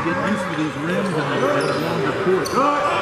get used to these rims and a longer course.